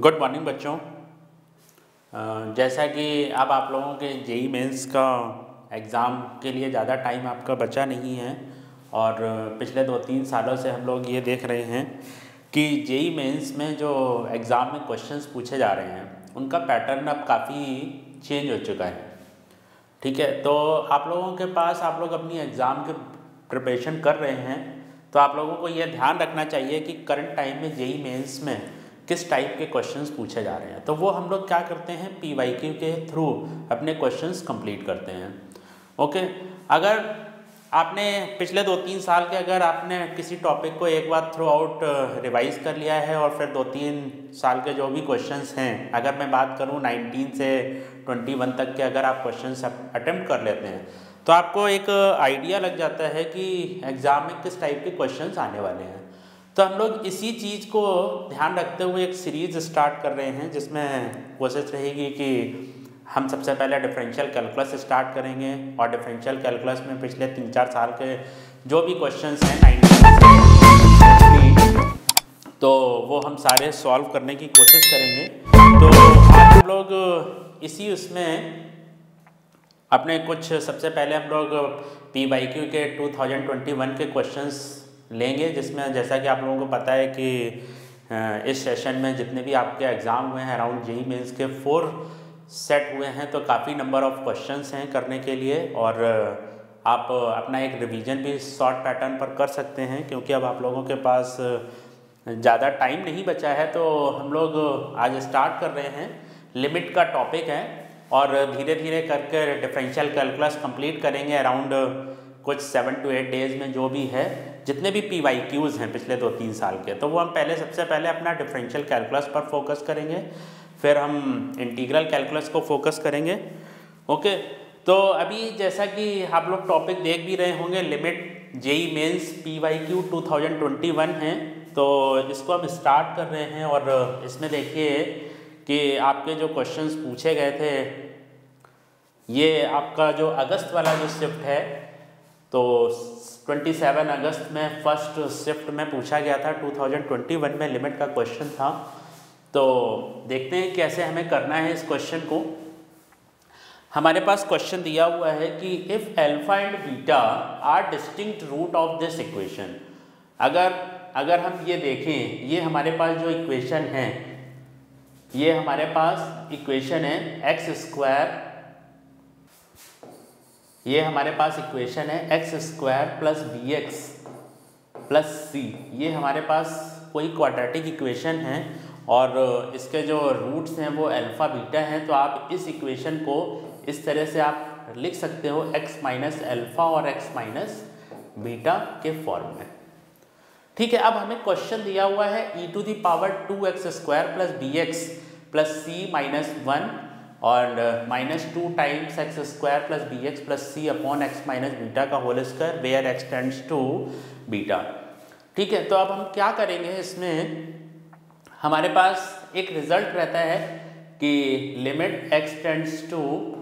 Good morning बच्चों। जैसा कि अब आप लोगों के जेई मेंस का एग्ज़ाम के लिए ज़्यादा टाइम आपका बचा नहीं है और पिछले 2-3 सालों से हम लोग ये देख रहे हैं कि जेई मेंस में जो एग्ज़ाम में क्वेश्चंस पूछे जा रहे हैं उनका पैटर्न अब काफ़ी चेंज हो चुका है। ठीक है, तो आप लोगों के पास आप लोग अपनी एग्ज़ाम के प्रिपरेशन कर रहे हैं तो आप लोगों को यह ध्यान रखना चाहिए कि करंट टाइम में जेई मेंस में किस टाइप के क्वेश्चंस पूछे जा रहे हैं। तो वो हम लोग क्या करते हैं, पीवाईक्यू के थ्रू अपने क्वेश्चंस कंप्लीट करते हैं। ओके, अगर आपने पिछले 2-3 साल के अगर आपने किसी टॉपिक को एक बार थ्रू आउट रिवाइज़ कर लिया है और फिर 2-3 साल के जो भी क्वेश्चंस हैं, अगर मैं बात करूं 19 से 21 तक के अगर आप क्वेश्चंस अटेम्प्ट कर लेते हैं तो आपको एक आइडिया लग जाता है कि एग्ज़ाम में किस टाइप के क्वेश्चंस आने वाले हैं। तो हम लोग इसी चीज़ को ध्यान रखते हुए एक सीरीज़ स्टार्ट कर रहे हैं जिसमें कोशिश रहेगी कि हम सबसे पहले डिफरेंशियल कैलकुलस स्टार्ट करेंगे और डिफरेंशियल कैलकुलस में पिछले 3-4 साल के जो भी क्वेश्चंस हैं 19 तो वो हम सारे सॉल्व करने की कोशिश करेंगे। तो आज हम लोग इसी उसमें अपने कुछ सबसे पहले हम लोग पीवाईक्यू के 2021 के क्वेश्चंस लेंगे, जिसमें जैसा कि आप लोगों को पता है कि इस सेशन में जितने भी आपके एग्ज़ाम हुए हैं अराउंड जेई मेंस के 4 सेट हुए हैं, तो काफ़ी नंबर ऑफ़ क्वेश्चंस हैं करने के लिए और आप अपना एक रिवीजन भी शॉर्ट पैटर्न पर कर सकते हैं क्योंकि अब आप लोगों के पास ज़्यादा टाइम नहीं बचा है। तो हम लोग आज स्टार्ट कर रहे हैं, लिमिट का टॉपिक है और धीरे धीरे करके डिफरेंशियल कैलकुलस कंप्लीट करेंगे अराउंड कुछ 7 to 8 डेज़ में। जो भी है जितने भी पीवाईक्यूज़ हैं पिछले 2-3 साल के, तो वो हम सबसे पहले अपना डिफरेंशियल कैलकुलस पर फोकस करेंगे, फिर हम इंटीग्रल कैलकुलस को फोकस करेंगे। ओके, तो अभी जैसा कि आप लोग टॉपिक देख भी रहे होंगे, लिमिट जेई मेंस पीवाईक्यू 2021 है, तो इसको हम स्टार्ट कर रहे हैं और इसमें देखिए कि आपके जो क्वेश्चंस पूछे गए थे, ये आपका जो अगस्त वाला जो शिफ्ट है तो 27 अगस्त में फर्स्ट शिफ्ट में पूछा गया था, 2021 में लिमिट का क्वेश्चन था। तो देखते हैं कैसे हमें करना है इस क्वेश्चन को। हमारे पास क्वेश्चन दिया हुआ है कि if alpha and beta are distinct root of this equation. अगर हम ये देखें, ये हमारे पास जो इक्वेशन है, ये हमारे पास इक्वेशन है एक्स स्क्वायर, ये हमारे पास इक्वेशन है x square plus b x plus c. ये हमारे पास कोई क्वाड्रेटिक इक्वेशन है और इसके जो रूट्स हैं वो अल्फ़ा बीटा हैं। तो आप इस इक्वेशन को इस तरह से आप लिख सकते हो x माइनस अल्फ़ा और x माइनस बीटा के फॉर्म में। ठीक है, अब हमें क्वेश्चन दिया हुआ है e to the power 2x square plus b x plus c minus 1 और -2 times x square plus b x plus c upon x minus beta का whole square where x tends to beta. ठीक है, तो अब हम क्या करेंगे, इसमें हमारे पास एक रिजल्ट रहता है कि लिमिट एक्स टेंड्स टू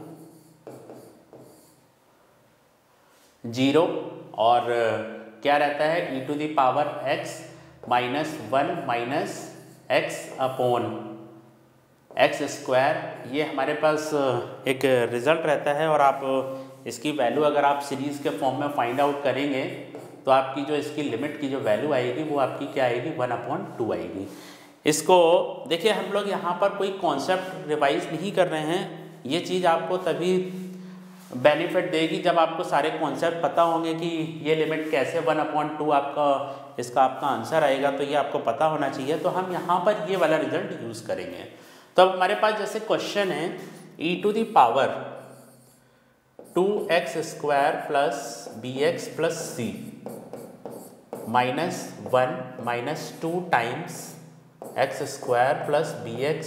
0 और क्या रहता है e to the power x minus 1 minus x upon x square. ये हमारे पास एक रिज़ल्ट रहता है और आप इसकी वैल्यू अगर आप सीरीज़ के फॉर्म में फाइंड आउट करेंगे तो आपकी जो इसकी लिमिट की जो वैल्यू आएगी वो आपकी क्या आएगी, 1/2 आएगी। इसको देखिए, हम लोग यहाँ पर कोई कॉन्सेप्ट रिवाइज नहीं कर रहे हैं। ये चीज़ आपको तभी बेनिफिट देगी जब आपको सारे कॉन्सेप्ट पता होंगे कि ये लिमिट कैसे 1/2 आपका आंसर आएगा, तो ये आपको पता होना चाहिए। तो हम यहाँ पर ये वाला रिजल्ट यूज़ करेंगे। तो अब हमारे पास जैसे क्वेश्चन है e to the power 2x square plus b x plus c minus 1 minus 2 times x square plus b x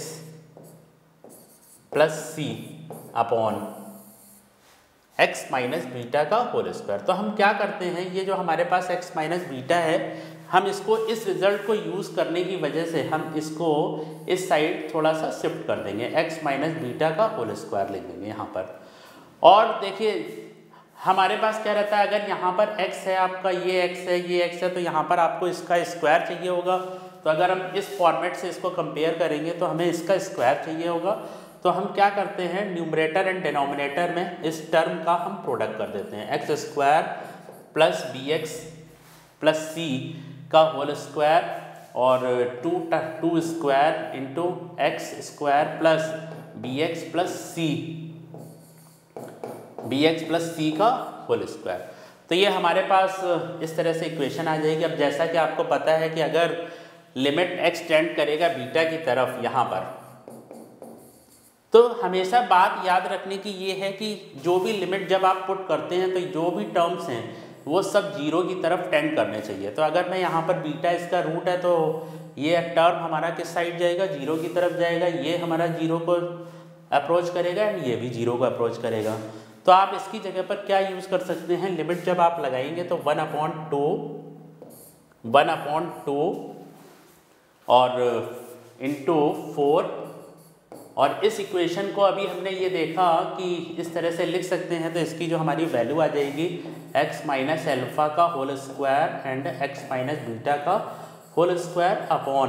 plus c upon x minus beta का होल स्क्वायर। तो हम क्या करते हैं, ये जो हमारे पास एक्स माइनस बीटा है, हम इसको इस रिजल्ट को यूज़ करने की वजह से हम इसको इस साइड थोड़ा सा शिफ्ट कर देंगे, एक्स माइनस बीटा का होल स्क्वायर लिख देंगे यहाँ पर। और देखिए हमारे पास क्या रहता है, अगर यहाँ पर x है आपका, ये x है, ये x है, तो यहाँ पर आपको इसका स्क्वायर चाहिए होगा। तो अगर हम इस फॉर्मेट से इसको कंपेयर करेंगे तो हमें इसका स्क्वायर चाहिए होगा। तो हम क्या करते हैं, न्यूमरेटर एंड डिनोमिनेटर में इस टर्म का हम प्रोडक्ट कर देते हैं, x square plus b x plus c का होल स्क्वायर और two square into x square plus b x plus c का होल स्क्वायर। तो ये हमारे पास इस तरह से इक्वेशन आ जाएगी। अब जैसा कि आपको पता है कि अगर लिमिट एक्स टेंड करेगा बीटा की तरफ यहाँ पर, तो हमेशा बात याद रखने की ये है कि जो भी लिमिट जब आप पुट करते हैं तो जो भी टर्म्स हैं वो सब जीरो की तरफ टेंड करने चाहिए। तो अगर मैं यहाँ पर बीटा इसका रूट है तो ये टर्म हमारा किस साइड जाएगा, जीरो की तरफ जाएगा। ये हमारा जीरो को अप्रोच करेगा एंड ये भी जीरो को अप्रोच करेगा। तो आप इसकी जगह पर क्या यूज़ कर सकते हैं, लिमिट जब आप लगाएंगे तो 1/2 और इंटू 4, और इस इक्वेशन को अभी हमने ये देखा कि इस तरह से लिख सकते हैं। तो इसकी जो हमारी वैल्यू आ जाएगी x माइनस एल्फ़ा का whole square and x minus beta का whole square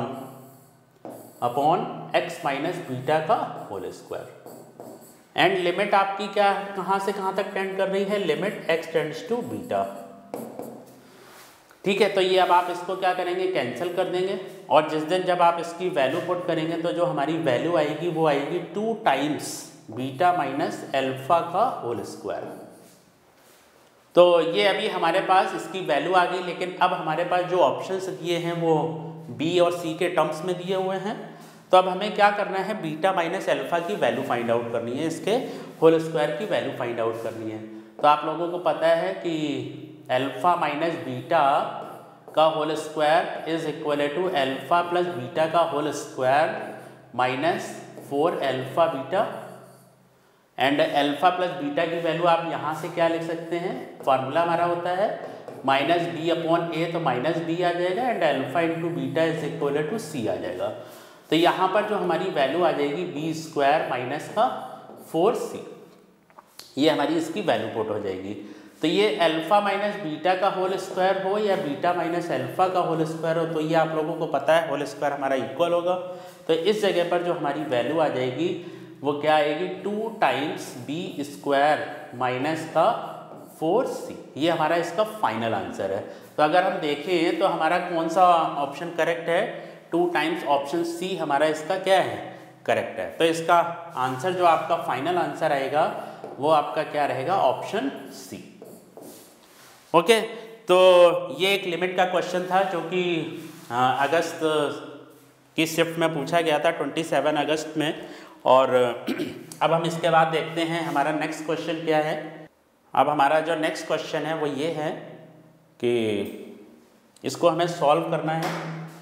upon x minus beta का होल स्क्वायर। एंड लिमिट आपकी क्या, कहाँ से कहाँ तक टेंड कर रही है, limit x tends to beta. ठीक है, तो ये अब आप इसको क्या करेंगे, कैंसिल कर देंगे। और जिस दिन जब आप इसकी वैल्यू पुट करेंगे तो जो हमारी वैल्यू आएगी वो आएगी 2 टाइम्स बीटा माइनस एल्फ़ा का होल स्क्वायर। तो ये अभी हमारे पास इसकी वैल्यू आ गई। लेकिन अब हमारे पास जो ऑप्शंस दिए हैं वो बी और सी के टर्म्स में दिए हुए हैं। तो अब हमें क्या करना है, बीटा माइनस एल्फ़ा की वैल्यू फाइंड आउट करनी है, इसके होल स्क्वायर की वैल्यू फाइंड आउट करनी है। तो आप लोगों को पता है कि एल्फ़ा माइनस बीटा का whole square is equal to alpha plus beta का whole square minus 4 alpha beta. And alpha plus beta की वैल्यू आप यहाँ से क्या लिख सकते हैं, फार्मूला हमारा होता है माइनस बी अपॉन ए, तो माइनस बी आ जाएगा and alpha into beta is equal to c आ जाएगा। तो यहाँ पर जो हमारी वैल्यू आ जाएगी बी स्क्वायर माइनस का 4c, ये हमारी इसकी वैल्यू पुट हो जाएगी। तो ये एल्फ़ा माइनस बीटा का होल स्क्वायर हो या बीटा माइनस एल्फ़ा का होल स्क्वायर हो, तो ये आप लोगों को पता है होल स्क्वायर हमारा इक्वल होगा। तो इस जगह पर जो हमारी वैल्यू आ जाएगी वो क्या आएगी, 2 टाइम्स बी स्क्वायर माइनस का 4c। ये हमारा इसका फाइनल आंसर है। तो अगर हम देखें तो हमारा कौन सा ऑप्शन करेक्ट है, 2 टाइम्स ऑप्शन सी हमारा इसका क्या है, करेक्ट है। तो इसका आंसर जो आपका फाइनल आंसर आएगा वो आपका क्या रहेगा, ऑप्शन सी। ओके, तो ये एक लिमिट का क्वेश्चन था जो कि अगस्त की शिफ्ट में पूछा गया था, 27 अगस्त में। और अब हम इसके बाद देखते हैं हमारा नेक्स्ट क्वेश्चन क्या है। अब हमारा जो नेक्स्ट क्वेश्चन है वो ये है कि इसको हमें सॉल्व करना है।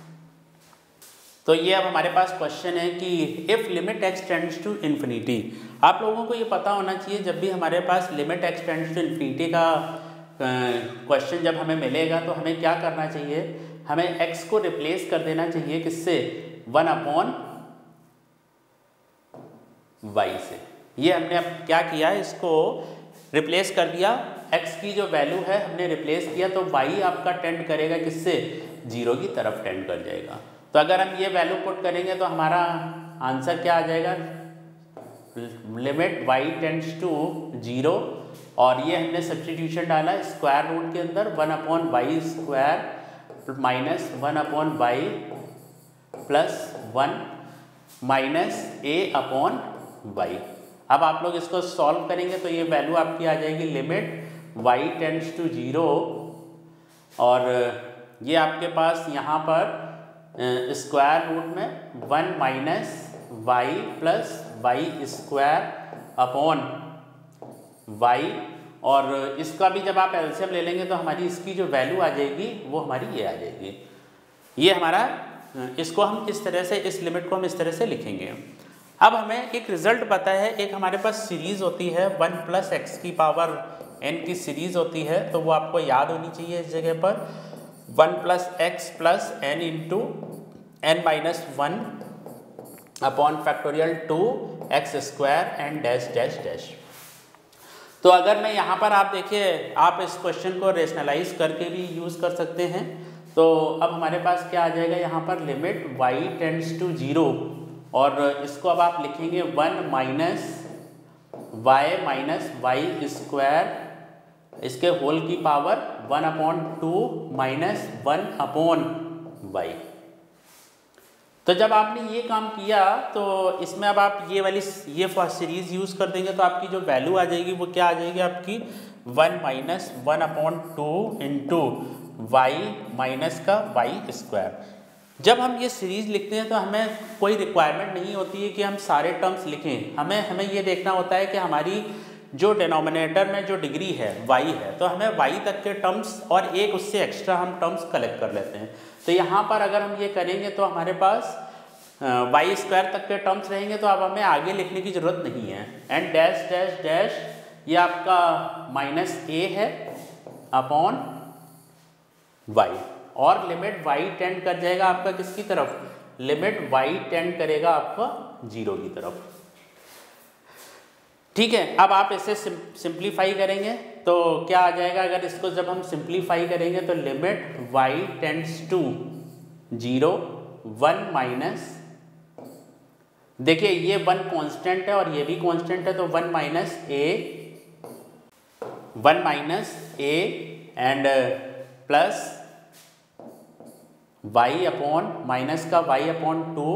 तो ये अब हमारे पास क्वेश्चन है कि if limit x tends to infinity. आप लोगों को ये पता होना चाहिए जब भी हमारे पास limit x tends to infinity का क्वेश्चन जब हमें मिलेगा तो हमें क्या करना चाहिए, हमें x को रिप्लेस कर देना चाहिए किससे, 1/y से। ये हमने अब क्या किया, इसको रिप्लेस कर दिया, x की जो वैल्यू है हमने रिप्लेस किया, तो y आपका टेंड करेगा किससे, 0 की तरफ टेंड कर जाएगा। तो अगर हम ये वैल्यू पुट करेंगे तो हमारा आंसर क्या आ जाएगा, लिमिट y टेंड्स टू 0, और ये हमने सब्स्टिट्यूशन डाला स्क्वायर रूट के अंदर 1/y square minus 1/y plus 1 minus a/y। अब आप लोग इसको सॉल्व करेंगे तो ये वैल्यू आपकी आ जाएगी लिमिट y टेंड्स टू 0, और ये आपके पास यहाँ पर स्क्वायर रूट में 1 minus y plus y square upon y, और इसका भी जब आप एलसीएम ले लेंगे तो हमारी इसकी जो वैल्यू आ जाएगी वो हमारी ये आ जाएगी। ये हमारा, इसको हम इस तरह से, इस लिमिट को हम इस तरह से लिखेंगे। अब हमें एक रिजल्ट पता है, एक हमारे पास सीरीज़ होती है 1 प्लस एक्स की पावर n की सीरीज़ होती है, तो वो आपको याद होनी चाहिए इस जगह पर 1 plus x plus n into n minus 1 upon factorial 2 x square and dash dash dash. तो अगर मैं यहाँ पर आप देखिए, आप इस क्वेश्चन को रेशनलाइज करके भी यूज़ कर सकते हैं। तो अब हमारे पास क्या आ जाएगा यहाँ पर, लिमिट y टेंड्स टू 0, और इसको अब आप लिखेंगे 1 माइनस वाई स्क्वायर, इसके होल की पावर 1/2 माइनस 1/y। तो जब आपने ये काम किया तो इसमें अब आप ये वाली सीरीज यूज़ कर देंगे तो आपकी जो वैल्यू आ जाएगी वो क्या आ जाएगी आपकी, 1 माइनस 1/2 इंटू वाई माइनस का वाई स्क्वायर। जब हम ये सीरीज लिखते हैं तो हमें कोई रिक्वायरमेंट नहीं होती है कि हम सारे टर्म्स लिखें, हमें ये देखना होता है कि हमारी जो डिनोमिनेटर में जो डिग्री है y है, तो हमें y तक के टर्म्स और एक उससे एक्स्ट्रा हम टर्म्स कलेक्ट कर लेते हैं। तो यहाँ पर अगर हम ये करेंगे तो हमारे पास वाई स्क्वायर तक के टर्म्स रहेंगे, तो अब हमें आगे लिखने की ज़रूरत नहीं है। एंड डैश डैश डैश ये आपका -a है अपॉन y, और लिमिट y टेंड कर जाएगा आपका किसकी तरफ, लिमिट y टेंड करेगा आपका 0 की तरफ। ठीक है, अब आप इसे सिंप्लीफाई करेंगे तो क्या आ जाएगा, अगर इसको जब हम सिंप्लीफाई करेंगे तो limit y tends to 0 1 minus, देखिए ये 1 कांस्टेंट है और ये भी कांस्टेंट है, तो 1 minus a and plus y upon minus का y/2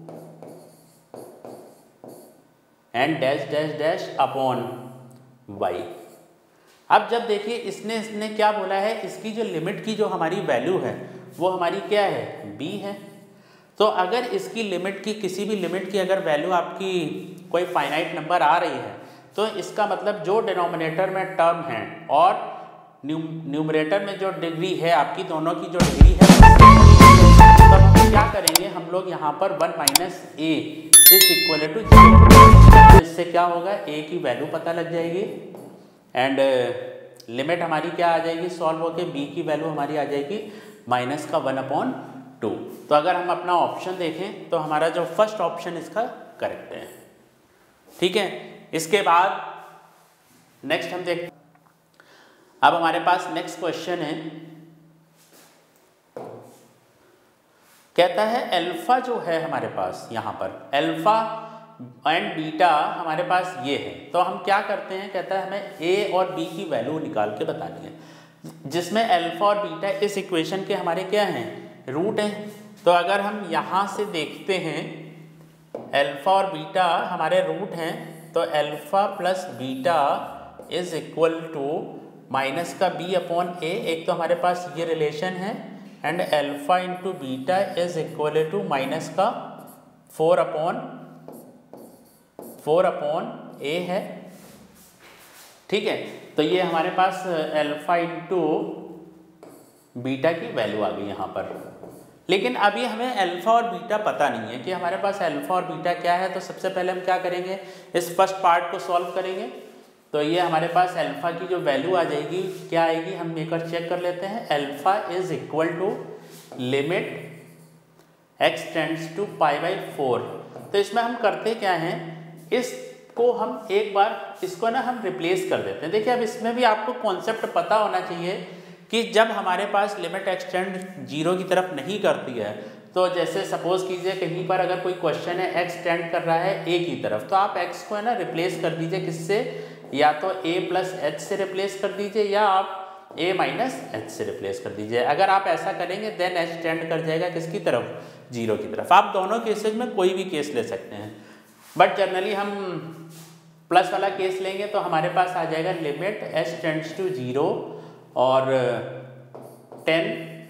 and dash dash dash upon y। अब जब देखिए इसने क्या बोला है, इसकी जो लिमिट की जो हमारी वैल्यू है वो हमारी क्या है, b है। तो अगर इसकी लिमिट की, किसी भी लिमिट की अगर वैल्यू आपकी कोई फाइनाइट नंबर आ रही है, तो इसका मतलब जो डिनोमिनेटर में टर्म है और न्यूमरेटर में जो डिग्री है आपकी, दोनों की जो डिग्री है, तो हम क्या करेंगे, हम लोग यहाँ पर 1 minus a is equal to 0। इससे क्या होगा, a की वैल्यू पता लग जाएगी एंड लिमिट हमारी क्या आ जाएगी, सॉल्व होके b की वैल्यू हमारी आ जाएगी माइनस का 1/2। तो अगर हम अपना ऑप्शन देखें तो हमारा जो फर्स्ट ऑप्शन इसका करेक्ट है। ठीक है, इसके बाद नेक्स्ट हम देखते हैं। अब हमारे पास नेक्स्ट क्वेश्चन है, कहता है अल्फा जो है हमारे पास, यहाँ पर अल्फा एंड बीटा हमारे पास ये है, तो हम क्या करते हैं, कहता है हमें a और b की वैल्यू निकाल के बतानी है, जिसमें अल्फा और बीटा इस इक्वेशन के हमारे क्या हैं, रूट हैं। तो अगर हम यहाँ से देखते हैं अल्फा और बीटा हमारे रूट हैं, तो alpha plus beta is equal to minus का b अपॉन a, एक तो हमारे पास ये रिलेशन है, and alpha into beta is equal to minus का 4 अपॉन a है। ठीक है, तो ये हमारे पास अल्फा इंटू बीटा की वैल्यू आ गई यहाँ पर। लेकिन अभी हमें अल्फा और बीटा पता नहीं है कि हमारे पास अल्फा और बीटा क्या है। तो सबसे पहले हम क्या करेंगे, इस फर्स्ट पार्ट को सॉल्व करेंगे। तो ये हमारे पास अल्फा की जो वैल्यू आ जाएगी क्या आएगी, हम एक चेक कर लेते हैं। Alpha is equal to limit x tends to π/4। तो इसमें हम करते क्या हैं, इसको हम एक बार इसको ना हम रिप्लेस कर देते हैं। देखिए अब इसमें भी आपको कॉन्सेप्ट पता होना चाहिए कि जब हमारे पास लिमिट एक्सटेंड 0 की तरफ नहीं करती है, तो जैसे सपोज कीजिए कहीं पर अगर कोई क्वेश्चन है x टेंड कर रहा है a की तरफ, तो आप x को है ना रिप्लेस कर दीजिए किससे, या तो a प्लस h से रिप्लेस कर दीजिए या आप a माइनस h से रिप्लेस कर दीजिए। अगर आप ऐसा करेंगे देन h टेंड कर जाएगा किसकी तरफ, 0 की तरफ। आप दोनों केसेज में कोई भी केस ले सकते हैं, बट जनरली हम प्लस वाला केस लेंगे तो हमारे पास आ जाएगा लिमिट h टेंड्स टू 0 और 10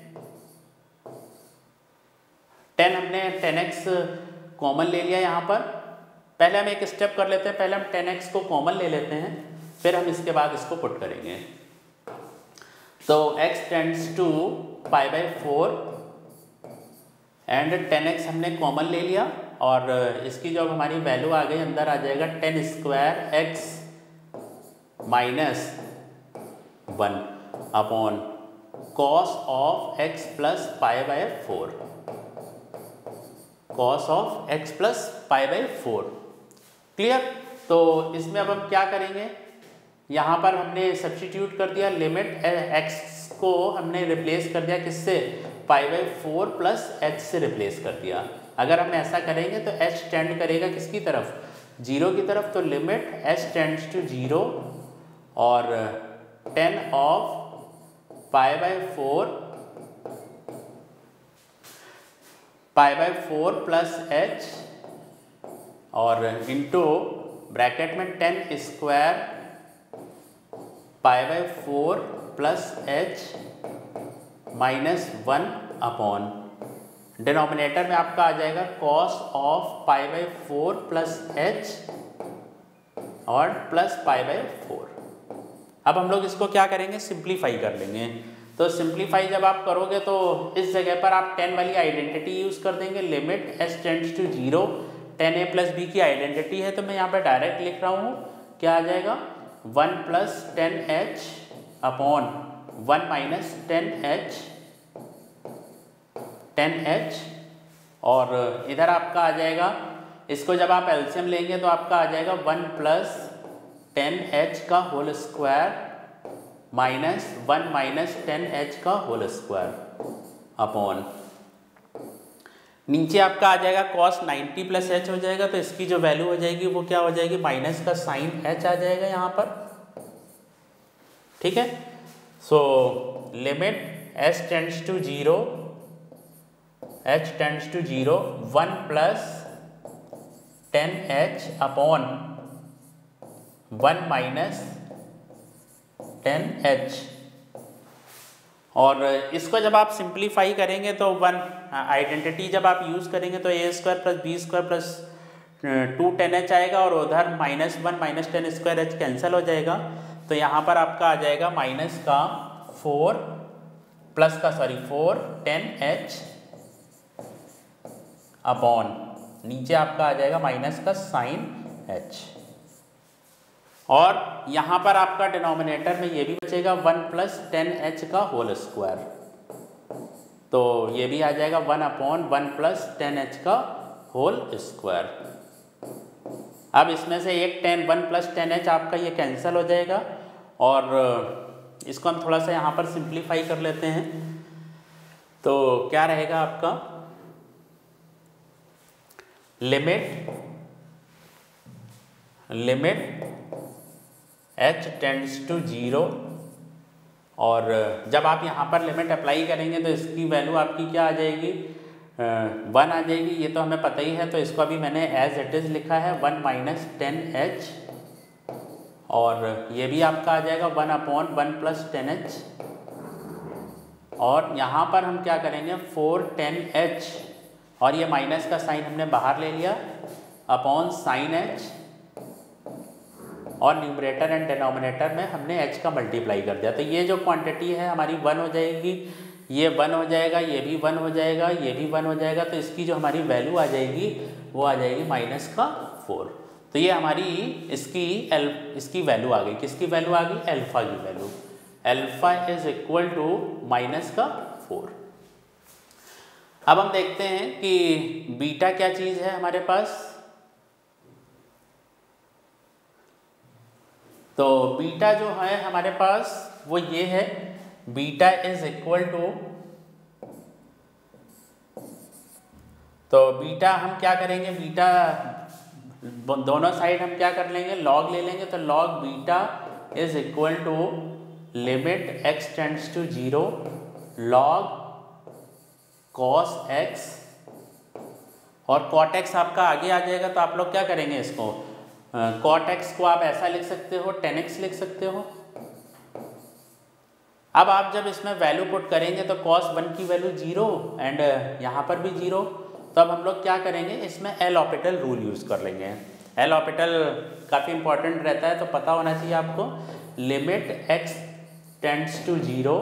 हमने 10x कॉमन ले लिया यहाँ पर। पहले हम एक स्टेप कर लेते हैं, पहले हम 10x को कॉमन ले लेते हैं, फिर हम इसके बाद इसको पुट करेंगे। तो x tends to π/4 and 10x हमने कॉमन ले लिया और इसकी जो हमारी वैल्यू आ गई अंदर आ जाएगा 10 square x minus 1 upon cos of x plus π/4, cos of x plus π/4। Clear. तो इसमें अब हम क्या करेंगे, यहाँ पर हमने सब्स्टिट्यूट कर दिया, लिमिट x को हमने रिप्लेस कर दिया किससे, π/4 प्लस h से रिप्लेस कर दिया। अगर हम ऐसा करेंगे तो h टेंड करेगा किसकी तरफ, 0 की तरफ, तो लिमिट h टेंड्स टू 0 और 10 ऑफ π/4 प्लस h और इंटू ब्रैकेट में 10 square π/4 plus h minus 1 upon denominator में आपका आ जाएगा cos ऑफ π/4 प्लस h और प्लस π/4। अब हम लोग इसको क्या करेंगे, सिंप्लीफाई कर लेंगे। तो सिंप्लीफाई जब आप करोगे तो इस जगह पर आप 10 वाली आइडेंटिटी यूज़ कर देंगे, limit h tends to 0, 10a plus b की आइडेंटिटी है तो मैं यहाँ पर डायरेक्ट लिख रहा हूँ, क्या आ जाएगा 1 plus 10h upon 1 minus 10h और इधर आपका आ जाएगा, इसको जब आप एलसीएम लेंगे तो आपका आ जाएगा 1 प्लस 10h का whole square minus 1 minus 10h का होल स्क्वायर अपॉन नीचे आपका आ जाएगा cos 90 प्लस h हो जाएगा, तो इसकी जो वैल्यू हो जाएगी वो क्या हो जाएगी, माइनस का साइन h आ जाएगा यहाँ पर। ठीक है, so limit h tends to 0, h tends to 0, 1 plus 10h upon 1 minus 10h और इसको जब आप सिंप्लीफाई करेंगे तो 1 आइडेंटिटी जब आप यूज़ करेंगे तो a square plus b square plus 2 10h आएगा और उधर -1 माइनस 10 स्क्वायर h कैंसिल हो जाएगा, तो यहाँ पर आपका आ जाएगा माइनस का 4 प्लस का 4 10h अपॉन नीचे आपका आ जाएगा माइनस का साइन h और यहाँ पर आपका डिनोमिनेटर में ये भी बचेगा 1 प्लस 10h का होल स्क्वायर, तो ये भी आ जाएगा 1 अपॉन 1 प्लस 10h का होल स्क्वायर। अब इसमें से एक 1 प्लस 10h आपका ये कैंसिल हो जाएगा और इसको हम थोड़ा सा यहाँ पर सिंप्लीफाई कर लेते हैं, तो क्या रहेगा आपका लिमिट h टेंड्स टू 0 और जब आप यहाँ पर लिमिट अप्लाई करेंगे तो इसकी वैल्यू आपकी क्या आ जाएगी, 1 आ जाएगी, ये तो हमें पता ही है, तो इसको अभी मैंने एज इट इज़ लिखा है 1 माइनस 10h और ये भी आपका आ जाएगा 1 अपॉन 1 प्लस 10h और यहाँ पर हम क्या करेंगे 4 10h और ये माइनस का साइन हमने बाहर ले लिया अपॉन साइन h और न्यूमरेटर एंड डिनोमिनेटर में हमने h का मल्टीप्लाई कर दिया, तो ये जो क्वांटिटी है हमारी 1 हो जाएगी, ये 1 हो जाएगा, ये भी 1 हो जाएगा, ये भी 1 हो जाएगा, तो इसकी जो हमारी वैल्यू आ जाएगी वो आ जाएगी माइनस का 4। तो ये हमारी इसकी वैल्यू आ गई, किसकी वैल्यू आ गई, अल्फ़ा की value, alpha is equal to minus का 4। अब हम देखते हैं कि बीटा क्या चीज़ है हमारे पास, तो बीटा जो है हमारे पास वो ये है, बीटा इज इक्वल टू, तो बीटा हम क्या करेंगे, बीटा दोनों साइड हम क्या कर लेंगे, लॉग ले लेंगे, तो log beta is equal to limit x tends to 0 लॉग cos x और cot x आपका आगे आ जाएगा, तो आप लोग क्या करेंगे, इसको cot x को आप ऐसा लिख सकते हो, 10x लिख सकते हो। अब आप जब इसमें वैल्यू पुट करेंगे तो cos 1 की वैल्यू 0 एंड यहाँ पर भी 0, तो अब हम लोग क्या करेंगे, इसमें एल ऑपिटल रूल यूज़ कर लेंगे। एल ऑपिटल काफ़ी इंपॉर्टेंट रहता है, तो पता होना चाहिए आपको, लिमिट x टेंड्स टू 0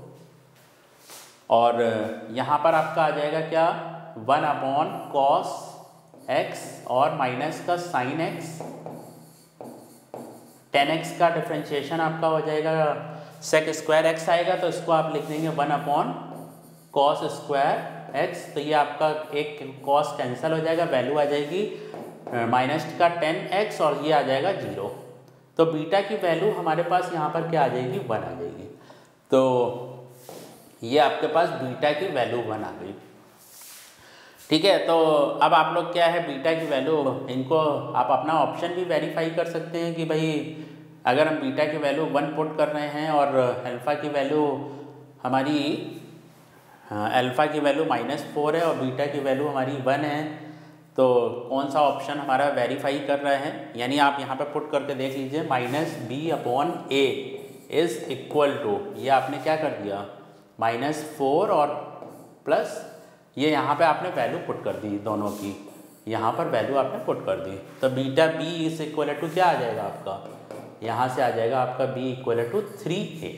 और यहाँ पर आपका आ जाएगा क्या, 1 अपॉन cos x और माइनस का साइन x, 10x का डिफ्रेंशिएशन आपका हो जाएगा सेक स्क्वायर x आएगा, तो इसको आप लिख देंगे 1 अपॉन cos स्क्वायर x, तो ये आपका एक cos कैंसिल हो जाएगा, वैल्यू आ जाएगी माइनस का 10x और ये आ जाएगा 0, तो बीटा की वैल्यू हमारे पास यहाँ पर क्या आ जाएगी, 1 आ जाएगी। तो ये आपके पास बीटा की वैल्यू 1 आ गई। ठीक है, तो अब आप लोग क्या है बीटा की वैल्यू, इनको आप अपना ऑप्शन भी वेरीफाई कर सकते हैं कि भाई अगर हम बीटा की वैल्यू 1 पुट कर रहे हैं और अल्फ़ा की वैल्यू हमारी अल्फ़ा की वैल्यू -4 है और बीटा की वैल्यू हमारी 1 है, तो कौन सा ऑप्शन हमारा वेरीफाई कर रहा है। यानी आप यहाँ पे पुट करके देख लीजिए, -b/a इज़ इक्वल टू, ये आपने क्या कर दिया -4 और प्लस ये यहाँ पे आपने वैल्यू पुट कर दी दोनों की, यहाँ पर वैल्यू आपने पुट कर दी, तो beta b is equal to क्या आ जाएगा आपका, यहाँ से आ जाएगा आपका b इक्वल टू 3a।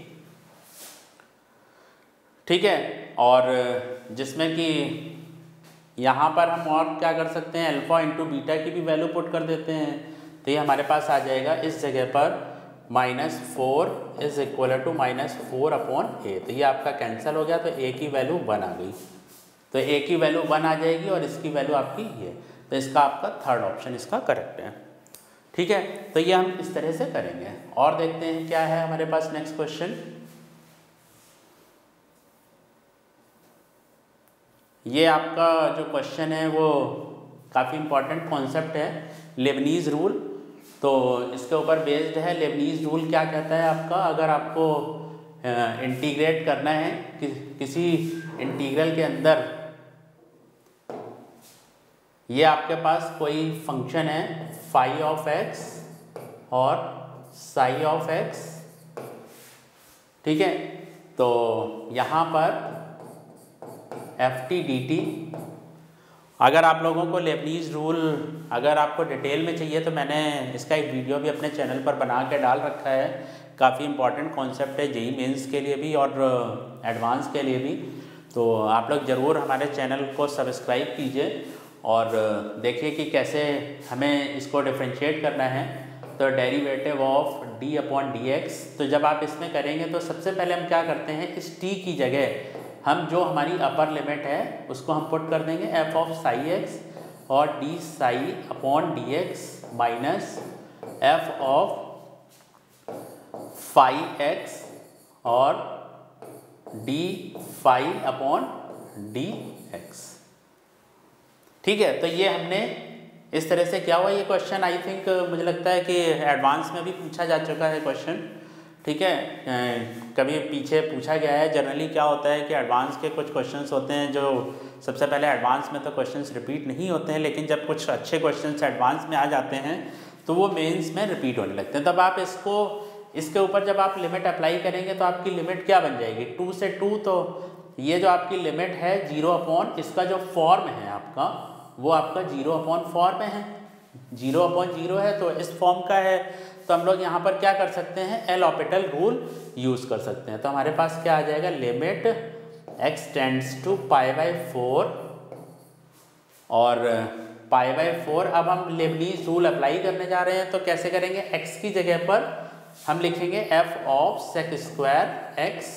ठीक है, और जिसमें कि यहाँ पर हम और क्या कर सकते हैं, अल्फ़ा इंटू बीटा की भी वैल्यू पुट कर देते हैं, तो ये हमारे पास आ जाएगा इस जगह पर -4 इज इक्वल टू -4/a। तो ये आपका कैंसिल हो गया, तो a की वैल्यू 1 आ गई, तो a की वैल्यू 1 आ जाएगी और इसकी वैल्यू आपकी ये, तो इसका आपका थर्ड ऑप्शन इसका करेक्ट है। ठीक है, तो ये हम इस तरह से करेंगे। और देखते हैं क्या है हमारे पास नेक्स्ट क्वेश्चन। ये आपका जो क्वेश्चन है वो काफ़ी इंपॉर्टेंट कॉन्सेप्ट है, लेबनीज़ रूल, तो इसके ऊपर बेस्ड है। लेबनीज़ रूल क्या कहता है आपका, अगर आपको इंटीग्रेट करना है किसी इंटीग्रल के अंदर, ये आपके पास कोई फंक्शन है फाई ऑफ x और साई ऑफ x, ठीक है, तो यहाँ पर ft/dt, अगर आप लोगों को लेबनीज़ रूल अगर आपको डिटेल में चाहिए तो मैंने इसका एक वीडियो भी अपने चैनल पर बना के डाल रखा है, काफ़ी इंपॉर्टेंट कॉन्सेप्ट है जेईई मेंस के लिए भी और एडवांस के लिए भी, तो आप लोग ज़रूर हमारे चैनल को सब्सक्राइब कीजिए और देखिए कि कैसे हमें इसको डिफरेंशिएट करना है। तो डेरिवेटिव ऑफ d/dx, तो जब आप इसमें करेंगे तो सबसे पहले हम क्या करते हैं, इस t की जगह हम जो हमारी अपर लिमिट है उसको हम पुट कर देंगे f ऑफ साई x और d साई/dx minus f of phi x और d फाई/dx। ठीक है, तो ये हमने इस तरह से क्या हुआ, ये क्वेश्चन आई थिंक मुझे लगता है कि एडवांस में भी पूछा जा चुका है क्वेश्चन। ठीक है, कभी पीछे पूछा गया है। जनरली क्या होता है कि एडवांस के कुछ क्वेश्चंस होते हैं जो सबसे पहले एडवांस में तो क्वेश्चंस रिपीट नहीं होते हैं, लेकिन जब कुछ अच्छे क्वेश्चंस एडवांस में आ जाते हैं तो वो मेंस में रिपीट होने लगते हैं। तब आप इसके ऊपर जब आप लिमिट अप्लाई करेंगे तो आपकी लिमिट क्या बन जाएगी, 2 से 2, तो ये जो आपकी लिमिट है 0 इसका जो फॉर्म है आपका वो आपका 0/4 में है, 0/0 है, तो इस फॉर्म का है, तो हम लोग यहाँ पर क्या कर सकते हैं, एल हॉपिटल रूल यूज़ कर सकते हैं। तो हमारे पास क्या आ जाएगा, लिमिट x टेंड्स टू π/4 और π/4, अब हम लेबनीज़ रूल अप्लाई करने जा रहे हैं, तो कैसे करेंगे, x की जगह पर हम लिखेंगे f of sec square x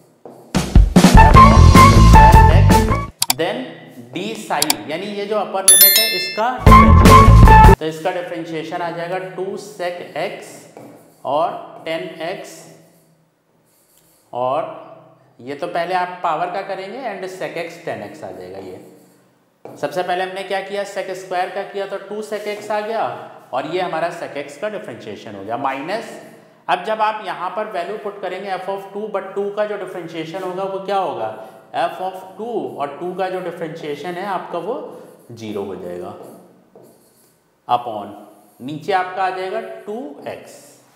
then d psi, यानी ये जो अपर लिमिट है इसका डिफरेंशिएशन, तो इसका डिफरेंशिएशन आ जाएगा 2 sec x और 10x, और ये तो पहले आप पावर का करेंगे एंड sec x 10x आ जाएगा। ये सबसे पहले हमने क्या किया, sec स्क्वायर का किया तो 2 sec x आ गया और ये हमारा sec x का डिफरेंशिएशन हो गया माइनस, अब जब आप यहाँ पर वैल्यू पुट करेंगे f ऑफ 2, बट 2 का जो डिफरेंशिएशन होगा वो क्या होगा, f ऑफ 2, और 2 का जो डिफरेंशिएशन है आपका वो 0 हो जाएगा अपॉन नीचे आपका आ जाएगा 2x।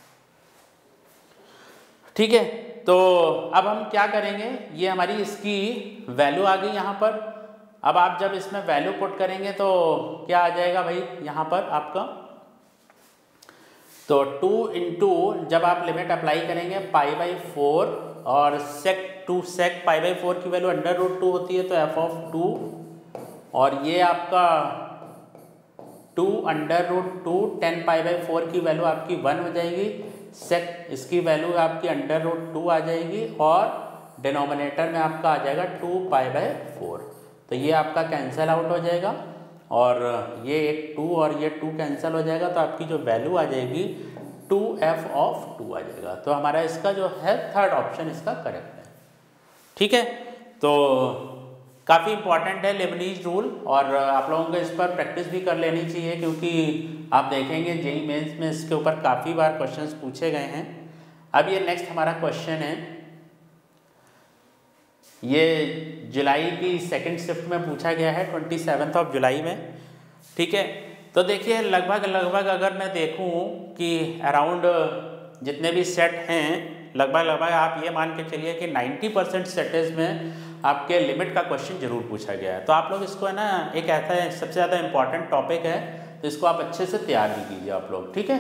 ठीक है, तो अब हम क्या करेंगे, ये हमारी इसकी वैल्यू आ गई यहाँ पर। अब आप जब इसमें वैल्यू पुट करेंगे तो क्या आ जाएगा भाई यहाँ पर आपका, तो 2 इंटू जब आप लिमिट अप्लाई करेंगे π/4 और sec 2 sec π/4 की वैल्यू √2 होती है, तो f ऑफ 2 और ये आपका 2 √2 10 π/4 की वैल्यू आपकी 1 हो जाएगी, sec इसकी वैल्यू आपकी √2 आ जाएगी और डिनोमिनेटर में आपका आ जाएगा 2 π/4, तो ये आपका कैंसिल आउट हो जाएगा और ये एक 2 और ये 2 कैंसिल हो जाएगा, तो आपकी जो वैल्यू आ जाएगी 2f ऑफ 2 आ जाएगा। तो हमारा इसका जो है थर्ड ऑप्शन इसका करेक्ट है। ठीक है, तो काफ़ी इम्पॉर्टेंट है लेबनीज रूल, और आप लोगों को इस पर प्रैक्टिस भी कर लेनी चाहिए, क्योंकि आप देखेंगे जेईई मेंस में इसके ऊपर काफ़ी बार क्वेश्चंस पूछे गए हैं। अब ये नेक्स्ट हमारा क्वेश्चन है, ये जुलाई की सेकंड शिफ्ट में पूछा गया है 27 जुलाई में। ठीक है, तो देखिए लगभग अगर मैं देखूं कि अराउंड जितने भी सेट हैं, लगभग आप ये मान के चलिए कि 90% सेटेज में आपके लिमिट का क्वेश्चन जरूर पूछा गया है। तो आप लोग इसको है ना, एक ऐसा है सबसे ज़्यादा इम्पॉर्टेंट टॉपिक है, तो इसको आप अच्छे से तैयार भी कीजिए आप लोग। ठीक है,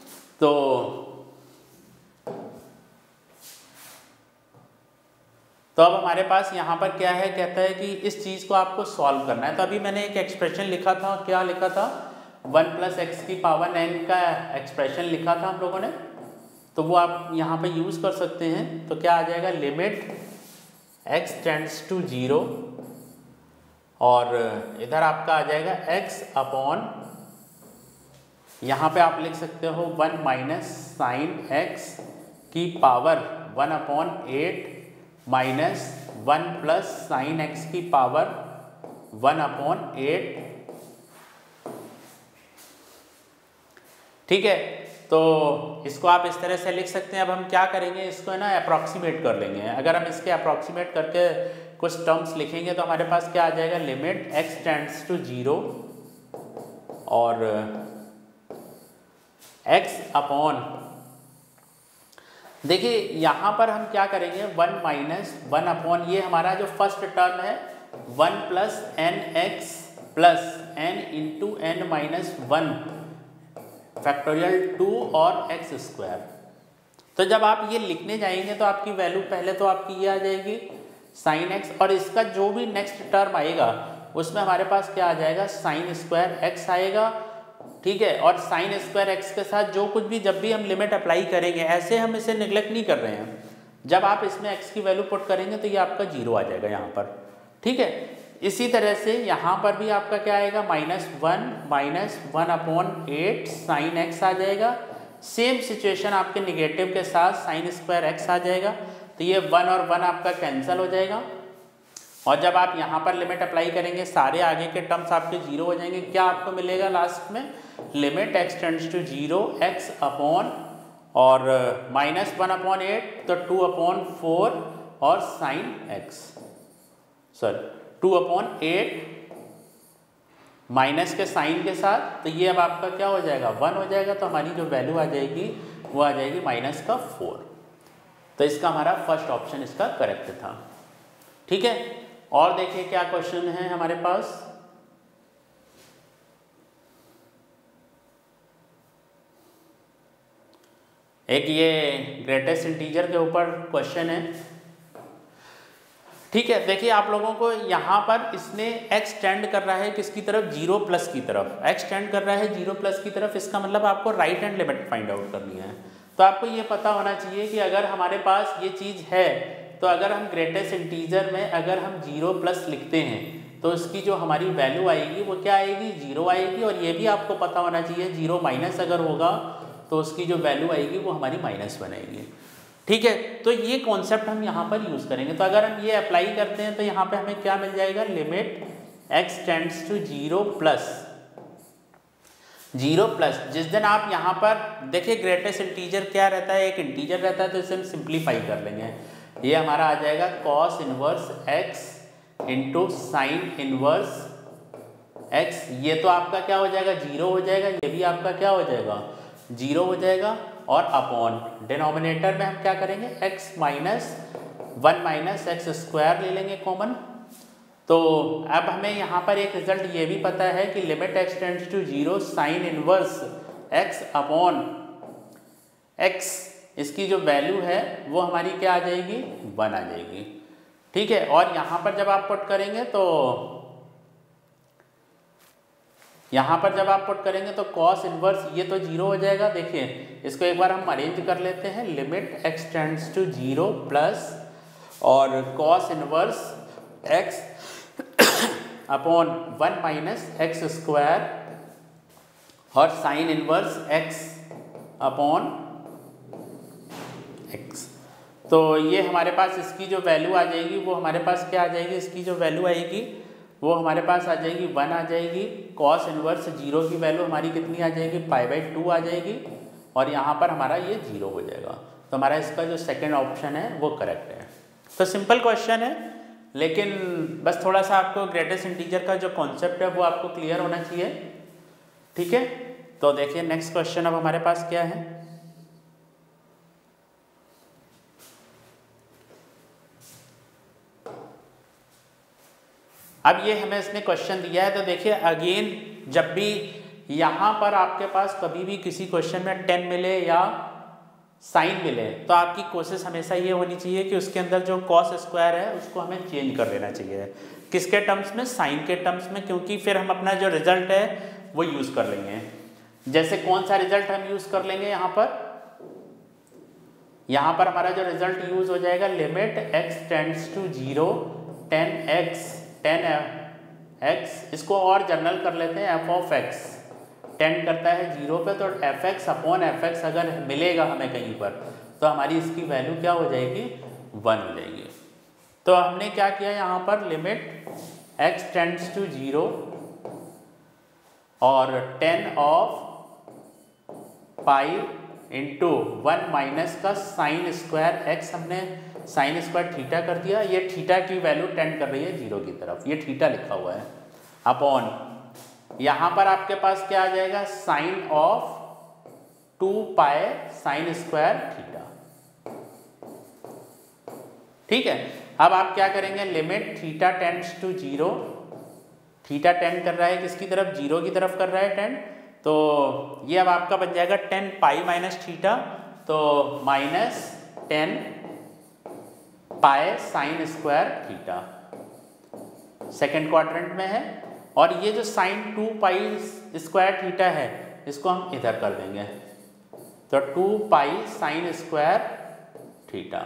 तो अब हमारे पास यहाँ पर क्या है, कहता है कि इस चीज़ को आपको सॉल्व करना है। तो अभी मैंने एक एक्सप्रेशन लिखा था, क्या लिखा था, 1 + x⁴n का एक्सप्रेशन लिखा था हम लोगों ने, तो वो आप यहाँ पे यूज़ कर सकते हैं। तो क्या आ जाएगा, लिमिट x टेंड्स टू 0, और इधर आपका आ जाएगा x अपॉन, यहाँ पे आप लिख सकते हो 1 - sin x की पावर 1/8 माइनस 1 + sin x की पावर 1/8। ठीक है, तो इसको आप इस तरह से लिख सकते हैं। अब हम क्या करेंगे, इसको है ना अप्रॉक्सीमेट कर लेंगे। अगर हम इसके अप्रॉक्सीमेट करके कुछ टर्म्स लिखेंगे तो हमारे पास क्या आ जाएगा, लिमिट x टेंड्स टू 0 और x अपॉन, देखिए यहाँ पर हम क्या करेंगे, 1 - 1/, ये हमारा जो फर्स्ट टर्म है 1 + nx + n × n - 1 फैक्टोरियल 2 और x²। तो जब आप ये लिखने जाएंगे तो आपकी वैल्यू पहले तो आपकी ये आ जाएगी sin x, और इसका जो भी नेक्स्ट टर्म आएगा उसमें हमारे पास क्या आ जाएगा, sin² x आएगा। ठीक है, और sin² x के साथ जो कुछ भी, जब भी हम लिमिट अप्लाई करेंगे, ऐसे हम इसे निगलेक्ट नहीं कर रहे हैं, जब आप इसमें x की वैल्यू पुट करेंगे तो ये आपका 0 आ जाएगा यहाँ पर। ठीक है, इसी तरह से यहाँ पर भी आपका क्या आएगा, -1 - 1/8 sin x आ जाएगा। सेम सिचुएशन आपके निगेटिव के साथ sin² x आ जाएगा, तो ये 1 और 1 आपका कैंसिल हो जाएगा, और जब आप यहाँ पर लिमिट अप्लाई करेंगे सारे आगे के टर्म्स आपके 0 हो जाएंगे। क्या आपको मिलेगा लास्ट में, लिमिट x tends to 0 x upon, और -1/8 तो 2/4 और sin x, सॉरी 2/8 माइनस के साइन के साथ, तो ये अब आपका क्या हो जाएगा, 1 हो जाएगा। तो हमारी जो वैल्यू आ जाएगी वो आ जाएगी -4। तो इसका हमारा फर्स्ट ऑप्शन इसका करेक्ट था। ठीक है, और देखिए क्या क्वेश्चन है हमारे पास, एक ये ग्रेटेस्ट इंटीजर के ऊपर क्वेश्चन है। ठीक है, देखिए आप लोगों को यहाँ पर इसने x टेंड कर रहा है किसकी तरफ, 0+ की तरफ, x टेंड कर रहा है 0+ की तरफ। इसका मतलब आपको right hand limit find out करनी है। तो आपको ये पता होना चाहिए कि अगर हमारे पास ये चीज़ है, तो अगर हम ग्रेटेस्ट इंटीजर में अगर हम 0+ लिखते हैं तो इसकी जो हमारी वैल्यू आएगी वो क्या आएगी, 0 आएगी। और ये भी आपको पता होना चाहिए 0- अगर होगा तो उसकी जो वैल्यू आएगी वो हमारी -1 आएगी। ठीक है, तो ये कॉन्सेप्ट हम यहाँ पर यूज़ करेंगे। तो अगर हम ये अप्लाई करते हैं तो यहाँ पे हमें क्या मिल जाएगा, लिमिट x टेंड्स टू 0+, जिस दिन आप यहाँ पर देखिए ग्रेटेस्ट इंटीजर क्या रहता है, एक इंटीजर रहता है, तो इसे हम सिंप्लीफाई कर लेंगे। ये हमारा आ जाएगा cos inverse x into sine inverse x। ये तो आपका क्या हो जाएगा, 0 हो जाएगा। ये भी आपका क्या हो जाएगा, 0 हो जाएगा। और अपॉन डिनोमिनेटर में हम क्या करेंगे, x - 1 - x² ले लेंगे कॉमन। तो अब हमें यहाँ पर एक रिजल्ट ये भी पता है कि limit x tends to 0 sine inverse x upon x, इसकी जो वैल्यू है वो हमारी क्या आ जाएगी, 1 आ जाएगी। ठीक है, और यहाँ पर जब आप पुट करेंगे तो यहाँ पर जब आप पुट करेंगे तो cos इनवर्स ये तो 0 हो जाएगा। देखिए इसको एक बार हम अरेंज कर लेते हैं, लिमिट x टेंड्स टू 0+ और cos inverse x upon 1 - x² और sine inverse x upon x। तो ये हमारे पास इसकी जो वैल्यू आ जाएगी वो हमारे पास क्या आ जाएगी, इसकी जो वैल्यू आएगी वो हमारे पास आ जाएगी 1 आ जाएगी। कॉस इनवर्स 0 की वैल्यू हमारी कितनी आ जाएगी, π/2 आ जाएगी और यहाँ पर हमारा ये 0 हो जाएगा। तो हमारा इसका जो सेकंड ऑप्शन है वो करेक्ट है। तो सिंपल क्वेश्चन है, लेकिन बस थोड़ा सा आपको ग्रेटेस्ट इंटीजर का जो कॉन्सेप्ट है वो आपको क्लियर होना चाहिए। ठीक है, तो देखिए नेक्स्ट क्वेश्चन अब हमारे पास क्या है। अब ये हमें इसने क्वेश्चन दिया है, तो देखिए अगेन जब भी यहाँ पर आपके पास कभी भी किसी क्वेश्चन में 10 मिले या साइन मिले तो आपकी कोशिश हमेशा ये होनी चाहिए कि उसके अंदर जो कॉस स्क्वायर है उसको हमें चेंज कर देना चाहिए। किसके टर्म्स में, साइन के टर्म्स में, क्योंकि फिर हम अपना जो रिजल्ट है वो यूज़ कर लेंगे। जैसे कौन सा रिजल्ट हम यूज़ कर लेंगे, यहाँ पर हमारा जो रिजल्ट यूज़ हो जाएगा limit x tends to 0 10x, इसको और जनरल कर लेते हैं f(x) टेंड करता है 0 पे, तो fx/fx अगर मिलेगा हमें कहीं पर तो हमारी इसकी वैल्यू क्या हो जाएगी, 1 हो जाएगी। तो हमने क्या किया यहाँ पर, लिमिट x टेंड्स टू 0 और 10(π) इंटू 1 माइनस का साइन स्क्वायर x, हमने साइन स्क्वायर थीटा कर दिया। ये थीटा की वैल्यू टेंड कर रही है 0 की तरफ, ये थीटा लिखा हुआ है, अपॉन यहाँ पर आपके पास क्या आ जाएगा, sine of 2π sine square theta. ठीक है, अब आप क्या करेंगे, limit theta tends to 0, theta tend कर रहा है किसकी तरफ, 0 की तरफ कर रहा है टेंड, तो ये अब आपका बन जाएगा 10π माइनस थीटा, तो minus 10π sine square theta second quadrant में है। और ये जो साइन 2π स्क्वायर थीटा है इसको हम इधर कर देंगे, तो 2π साइन स्क्वायर थीटा।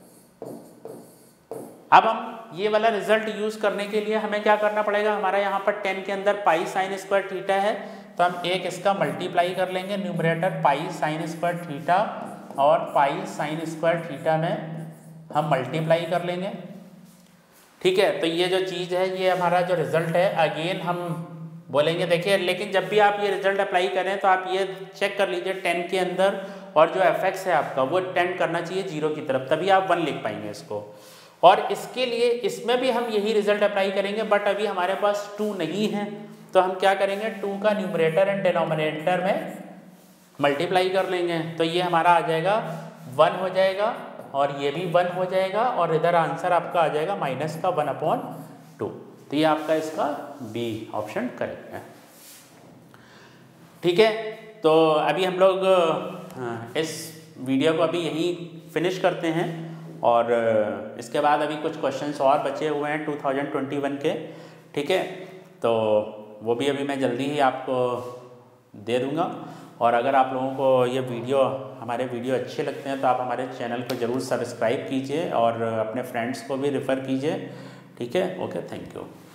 अब हम ये वाला रिजल्ट यूज करने के लिए हमें क्या करना पड़ेगा, हमारा यहाँ पर 10 के अंदर π साइन स्क्वायर थीटा है, तो हम एक इसका मल्टीप्लाई कर लेंगे, न्यूमरेटर π साइन स्क्वायर थीटा और π साइन स्क्वायर थीटा में हम मल्टीप्लाई कर लेंगे। ठीक है, तो ये जो चीज़ है ये हमारा जो रिजल्ट है, अगेन हम बोलेंगे, देखिए लेकिन जब भी आप ये रिजल्ट अप्लाई करें तो आप ये चेक कर लीजिए 10 के अंदर और जो fx है आपका वो टेंड करना चाहिए 0 की तरफ, तभी आप 1 लिख पाएंगे इसको। और इसके लिए इसमें भी हम यही रिजल्ट अप्लाई करेंगे, बट अभी हमारे पास 2 नहीं है, तो हम क्या करेंगे, 2 का न्यूमरेटर एंड डिनोमिनेटर में मल्टीप्लाई कर लेंगे, तो ये हमारा आ जाएगा 1 हो जाएगा और ये भी 1 हो जाएगा और इधर आंसर आपका आ जाएगा माइनस का 1/2। तो ये आपका इसका बी ऑप्शन करेक्ट है। ठीक है, तो अभी हम लोग इस वीडियो को अभी यहीं फिनिश करते हैं और इसके बाद अभी कुछ क्वेश्चंस और बचे हुए हैं 2021 के। ठीक है, तो वो भी अभी मैं जल्दी ही आपको दे दूँगा। और अगर आप लोगों को ये हमारे वीडियो अच्छे लगते हैं तो आप हमारे चैनल को ज़रूर सब्सक्राइब कीजिए और अपने फ्रेंड्स को भी रेफ़र कीजिए। ठीक है, ओके, थैंक यू।